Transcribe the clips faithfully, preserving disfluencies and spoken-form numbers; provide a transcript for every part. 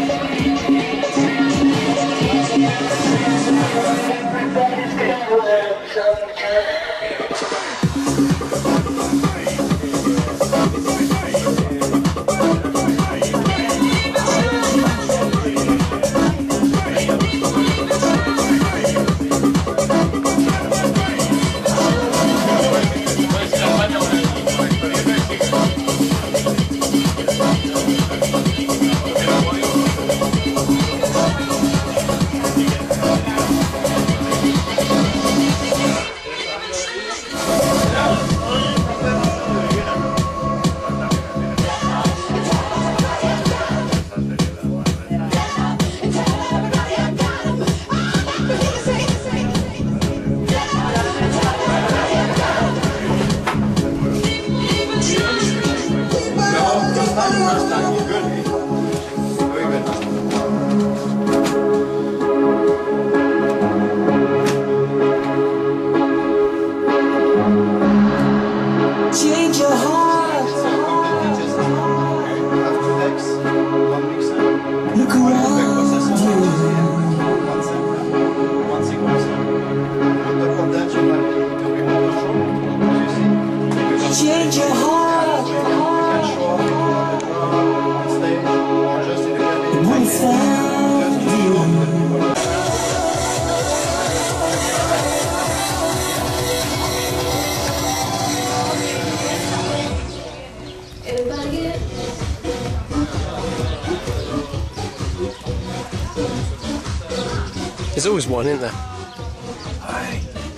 There's always one, isn't there? Hi.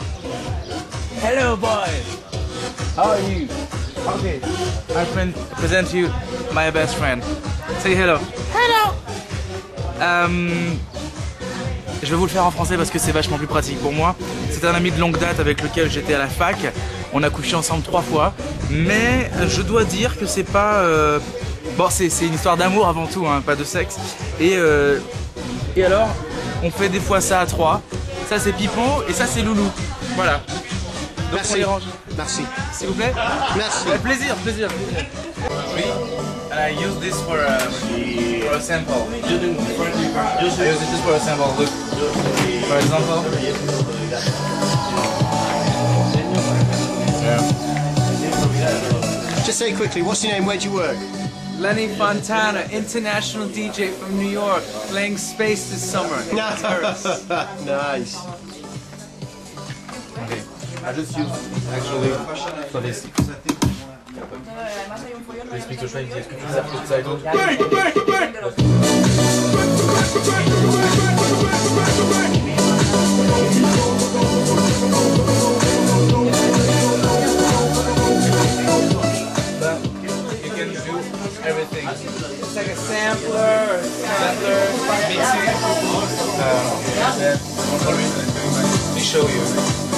Hello, boy. How are you? Okay. I can present you my best friend. Say hello. Hello. Euh, je vais vous le faire en français parce que c'est vachement plus pratique pour moi. C'est un ami de longue date avec lequel j'étais à la fac. On a couché ensemble trois fois. Mais je dois dire que c'est pas... Euh... Bon, c'est une histoire d'amour avant tout, hein, pas de sexe. Et, euh... et alors, on fait des fois ça à trois. Ça c'est Pipon et ça c'est Loulou. Voilà. Donc Merci. on les range. Merci. S'il vous plaît. Merci. Ouais, plaisir, plaisir. Oui. And I use this for a, for a sample. I use it just for a sample. Look. For example. Yeah. Just say quickly, what's your name? Where do you work? Lenny Fontana, international D J from New York, playing Space this summer in Paris. Nice. Okay, I just use actually for this. Je explique ce choix, il dit est-ce que tu zapes toute ça et tout? Everything. It's like a sampler, sampler, mixing. Um, then, let me show you.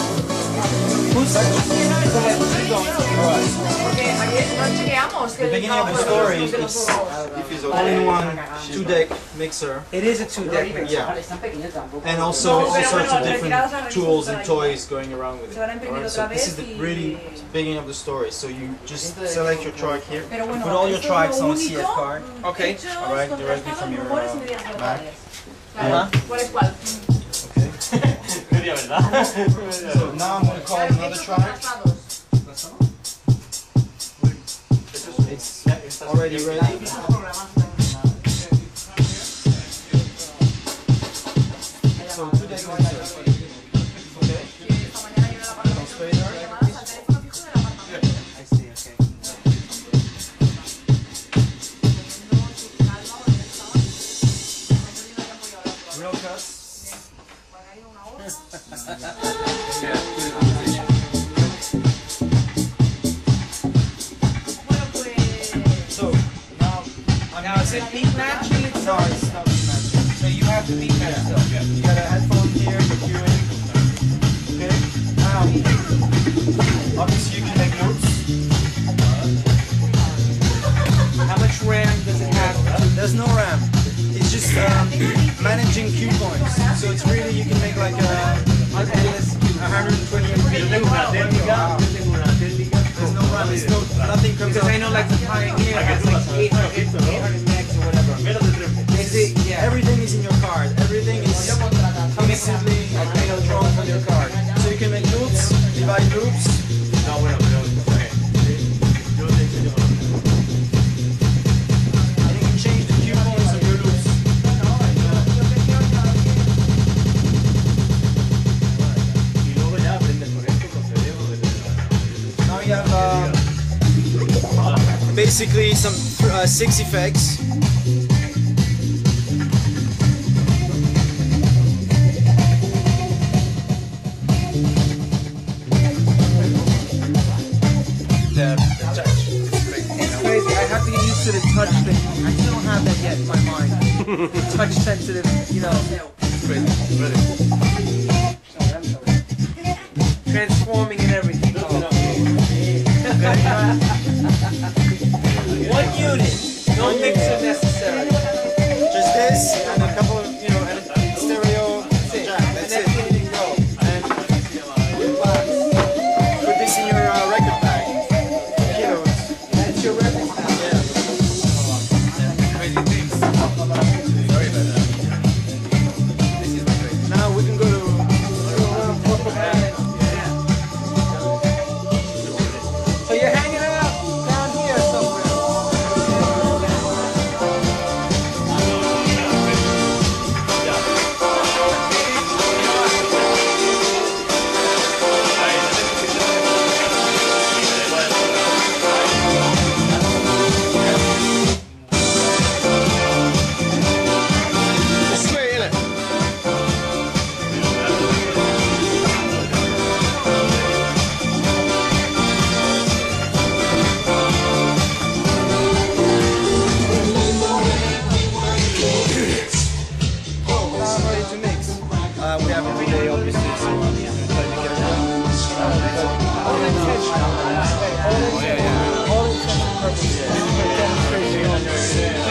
The beginning of the story is all-in-one two-deck mixer. It is a two-deck mixer. Yeah. And also all sorts of different tools and toys going around with it. Alright, so this is the really beginning of the story. So you just select your track here, put all your tracks on a C F card. Okay. Alright, directly from your uh, Mac. Uh-huh. Okay. So now I'm going to call another track. It's already ready. So two deck mixer. Okay. Transfader. I see, okay. Real cuts. So now, I'm Now is it beat matching? No, it's not beat matching. So you have to beat match yourself. Yeah. You got a headphone here, the queuing. Okay. Now, obviously you can make notes. How much RAM does it have? There's no RAM. It's just um, managing cue points. So it's really, you can make like a one hundred twenty M B. There's no RAM. There's no, nothing comes Because out. I know like the Pioneer has like eight hundred megs or whatever. is everything is in your card. Everything is constantly you know, drawn from your card. So you can make loops, divide loops. And you can change the coupons of your loops. Now you have uh, basically some uh, six effects. To the touch thing. I still don't have that yet in my mind. Touch sensitive, you know. Transforming and everything. Oh. One unit. No mixer necessary. Just this and a couple of, you know, and a stereo jack. That's it. And put this in your uh, record bag. Kilos. That's your record bag. Now we can go to so you're hanging out down here somewhere. It's sweet, isn't it? Uh, we have a relay, obviously, so I'm going to try to get it out. All intentional. All intentional. All intentional purposes. Demonstration on your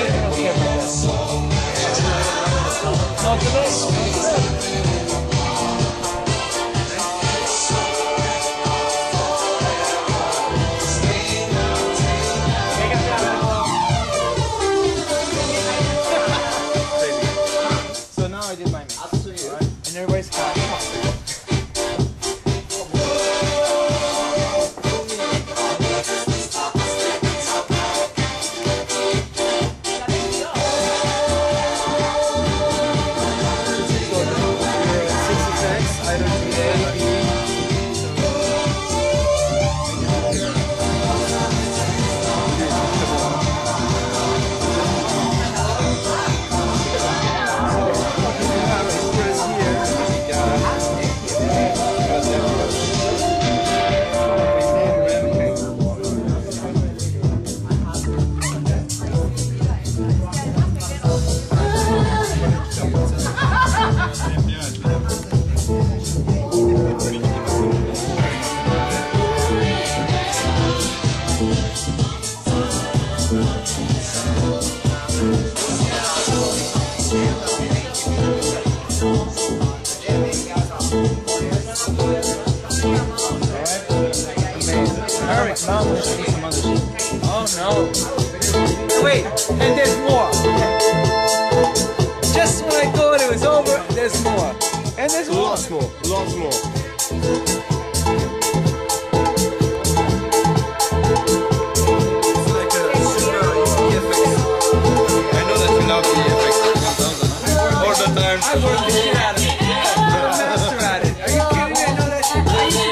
Not today. So now I did my mix. Alright? And everybody's got Oh no. Wait, and there's more. Just when I thought it was over, there's more. And there's more. Lots more. Lots more. It's like a super easy effect. I know that you love the effects that one thousand. All the time. I worked the shit out of it. Yeah. I'm a master at it. Are you kidding me? I know that shit. I used to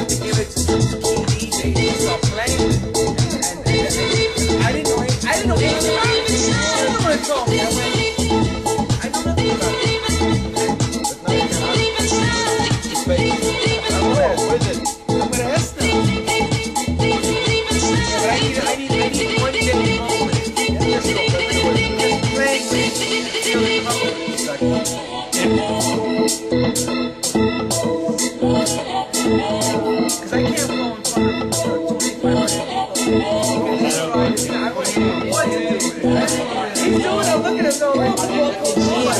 to give it to some key D Js to start playing with. And, and, and I didn't know any, I didn't know anything about it. Someone told me. I went, I know nothing about it. I'm aware. What is it? I'm with Esther. Yeah, but I need, I need, I need one day to go with it. Just playing with it. Feel the color. Because I can't go in front of twenty-five hundred people. He's doing it, look at him though, like, oh my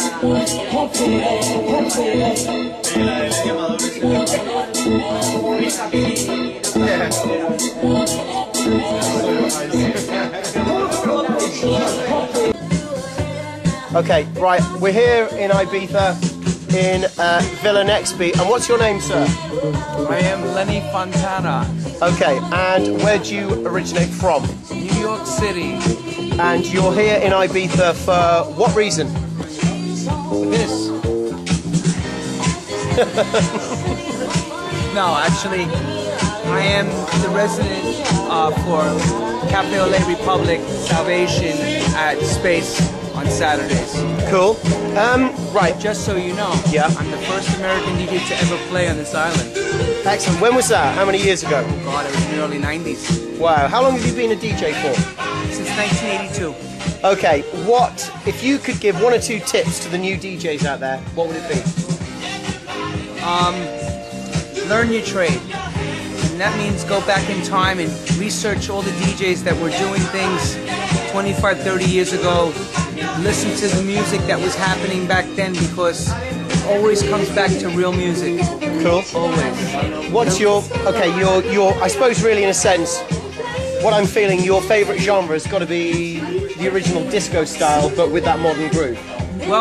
God. Okay, right, we're here in Ibiza, in uh, Villa Nextby, and what's your name, sir? I am Lenny Fontana. Okay, and where do you originate from? New York City. And you're here in Ibiza for what reason? This. No, actually, I am the resident uh, for Cafe Ole Republic Salvation at Space on Saturdays. Cool. Um, right. Just so you know, yeah, I'm the first American D J to ever play on this island. Excellent. When was that? How many years ago? Oh God, it was in the early nineties. Wow. How long have you been a D J for? Since nineteen eighty-two. Okay. What, if you could give one or two tips to the new D Js out there, what would it be? Um, learn your trade. And that means go back in time and research all the D Js that were doing things twenty-five, thirty years ago. Listen to the music that was happening back then, because it always comes back to real music. Cool. Always. What's your, okay, your, your, I suppose really in a sense, what I'm feeling, your favourite genre has got to be the original disco style, but with that modern groove. Well,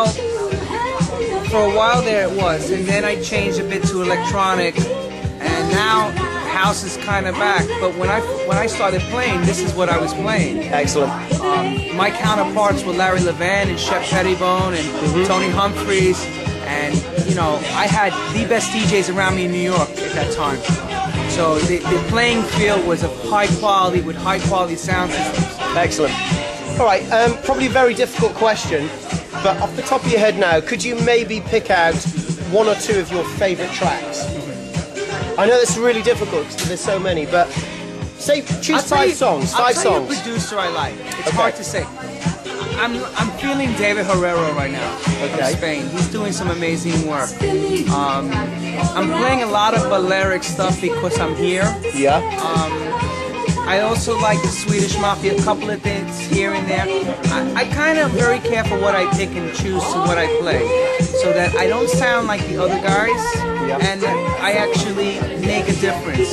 for a while there it was, and then I changed a bit to electronic, and now house is kind of back. But when I when I started playing, this is what I was playing. Excellent. Um, my counterparts were Larry Levan and Shep Pettibone and mm-hmm. Tony Humphries, and you know I had the best D Js around me in New York at that time. So the, the playing field was of high quality with high quality sound systems. Excellent. All right, um, probably a very difficult question, but off the top of your head now, could you maybe pick out one or two of your favourite tracks? I know that's really difficult because there's so many, but say choose five you, songs. I'll Five tell songs. You a producer I like. It's okay. hard to say. I'm I'm feeling David Herrero right now okay. from Spain. He's doing some amazing work. Um, I'm playing a lot of Balearic stuff because I'm here. Yeah. Um, I also like the Swedish Mafia, a couple of things here and there. I, I kind of very careful what I pick and choose to what I play, so that I don't sound like the other guys, yeah. and that I actually make a difference.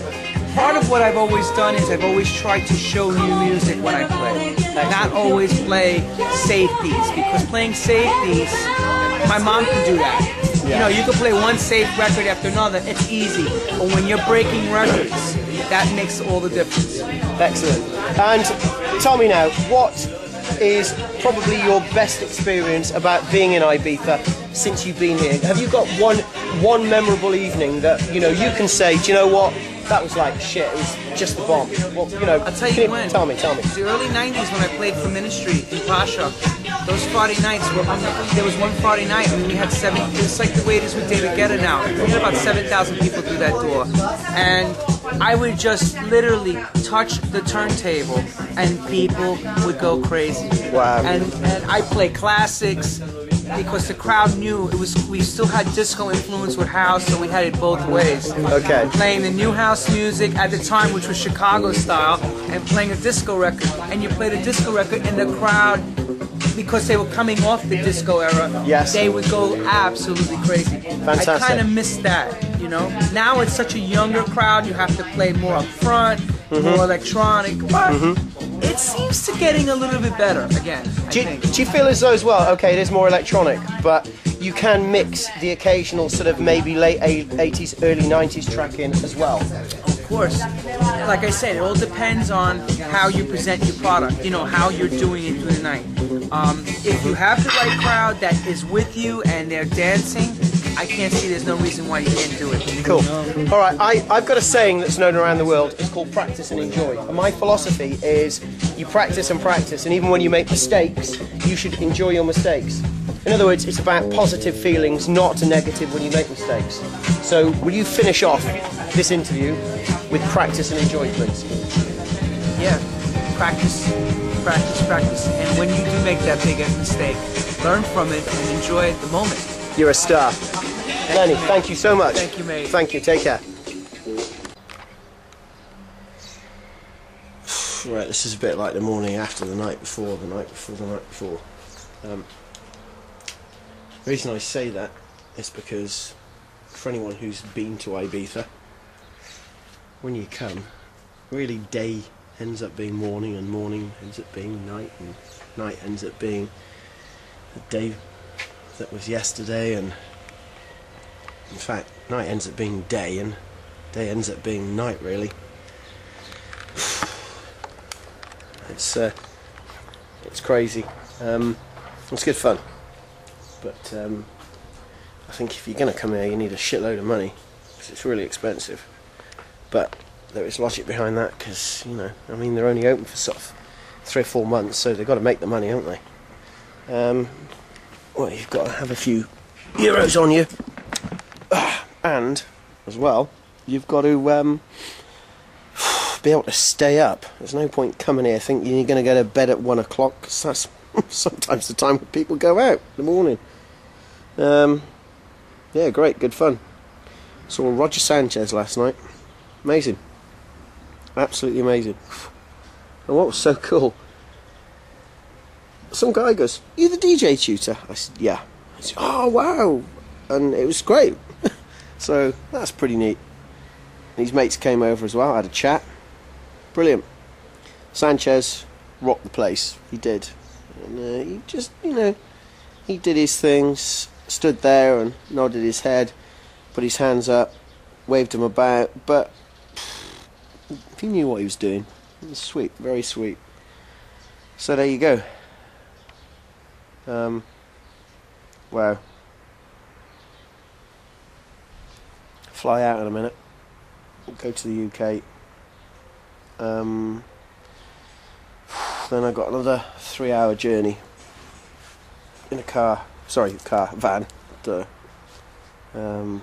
Part of what I've always done is I've always tried to show new music when I play. Not always play safeties, because playing safeties, my mom can do that. Yeah. You know, you can play one safe record after another, it's easy. But when you're breaking records, that makes all the difference. Excellent. And tell me now, what is probably your best experience about being in Ibiza since you've been here? Have you got one one memorable evening that, you know, you can say, do you know what? That was like shit, it was just the bomb. Well, you know, I'll tell you, you when. Tell me, tell me. It was the early nineties when I played for Ministry in Pasha. Those Friday nights were, um, there was one Friday night, I mean, we had seven, it was like the way it is with David Guetta now. We had about seven thousand people through that door. And I would just literally touch the turntable and people would go crazy. Wow. And, and I play classics, because the crowd knew it was. We still had disco influence with house, so we had it both ways. Okay. Playing the new house music at the time, which was Chicago style, and playing a disco record. And you played a disco record, and the crowd, because they were coming off the disco era, yes. they would go absolutely crazy. Fantastic. I kind of missed that, you know. Now it's such a younger crowd. You have to play more up front, mm-hmm. more electronic, but. Mm-hmm. It seems to getting a little bit better again. Do you, do you feel as though as well, okay, it is more electronic, but you can mix the occasional sort of maybe late eighties, early nineties track in as well? Of course. Like I said, it all depends on how you present your product, you know, how you're doing it through the night. Um, if you have the right crowd that is with you and they're dancing, I can't see there's no reason why you can't do it. Cool. All right, I, I've got a saying that's known around the world. It's called practice and enjoy. And my philosophy is you practice and practice, and even when you make mistakes, you should enjoy your mistakes. In other words, it's about positive feelings, not negative when you make mistakes. So will you finish off this interview with practice and enjoy, please? Yeah, practice, practice, practice. And when you do make that big mistake, learn from it and enjoy the moment. You're a star. Lenny, thank you so much. Thank you, mate. Thank you, take care. Right, this is a bit like the morning after the night before, the night before, the night before. Um, the reason I say that is because for anyone who's been to Ibiza, when you come, really day ends up being morning, and morning ends up being night, and night ends up being the day that was yesterday, and in fact night ends up being day, and day ends up being night, really. It's uh, it's crazy. Um, it's good fun, but um, I think if you're going to come here you need a shitload of money, because it's really expensive. But there is logic behind that, because, you know, I mean, they're only open for sort of three or four months, so they've got to make the money, haven't they? Um, well, you've got to have a few euros on you, and as well, you've got to um, be able to stay up. There's no point coming here thinking you're going to go to bed at one o'clock, because that's sometimes the time when people go out in the morning. Um, yeah, great, good fun. Saw Roger Sanchez last night. Amazing. Absolutely amazing. And what was so cool, some guy goes, "You the D J tutor?" I said, "Yeah." I said, "Oh, wow." And it was great. So that's pretty neat. And his mates came over as well, had a chat. Brilliant. Sanchez rocked the place. He did. And uh, he just, you know, he did his things, stood there and nodded his head, put his hands up, waved him about, but he knew what he was doing. It was sweet, very sweet. So there you go. Um, wow. Fly out in a minute. Go to the U K. Um, then I got another three-hour journey in a car. Sorry, car, van. Duh. Um,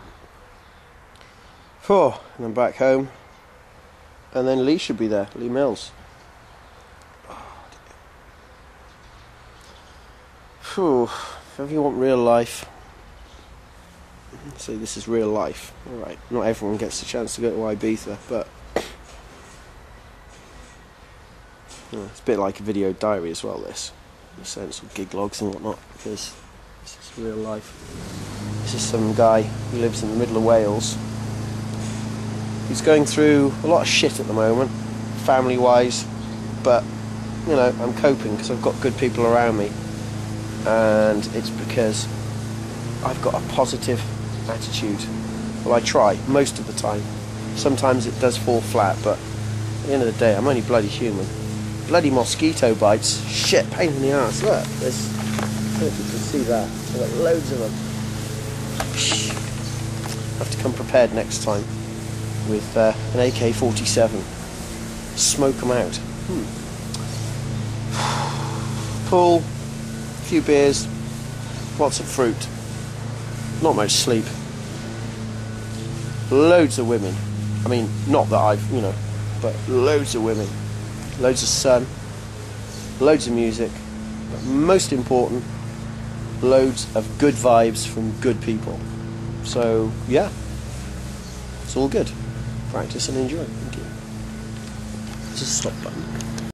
four, and then back home. And then Lee should be there, Lee Mills. Phew, if ever you want real life, see, this is real life. Alright, not everyone gets the chance to go to Ibiza, but you know, it's a bit like a video diary as well, this, in a sense, with gig logs and whatnot, because this is real life. This is some guy who lives in the middle of Wales. He's going through a lot of shit at the moment, family-wise, but, you know, I'm coping because I've got good people around me, and it's because I've got a positive attitude. Well, I try, most of the time. Sometimes it does fall flat, but at the end of the day, I'm only bloody human. Bloody mosquito bites, shit, pain in the ass. Look, there's, I don't know if you can see that, I've got loads of them. I have to come prepared next time with uh, an A K forty-seven. Smoke them out. Hmm. Pool, a few beers, lots of fruit, not much sleep, loads of women. I mean, not that I've, you know, but loads of women, loads of sun, loads of music, but most important, loads of good vibes from good people. So, yeah, it's all good. Practice and enjoy. Thank you. There's a stop button.